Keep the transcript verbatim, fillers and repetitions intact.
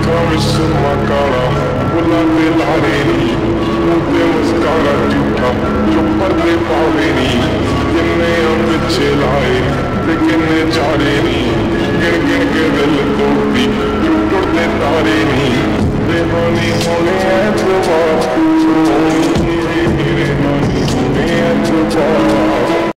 ਅੱਖਾਂ ਵਿੱਚ ਸੁਰਮਾ ਕਾਲਾ, ਬੁੱਲਾਂ ਤੇ ਲਾਰੇ ਨੀ, ਮੂੰਹ ਤੇ ਮੁਸਕਾਰਾ ਝੂਠਾ ਜੋ ਪਰਦੇ ਪਾਵੇ ਨੀ। ਕਿੰਨੇ ਆ ਪਿੱਛੇ ਲਾਏ ਤੇ ਕਿੰਨੇ ਚਾਰੇ ਨੀ,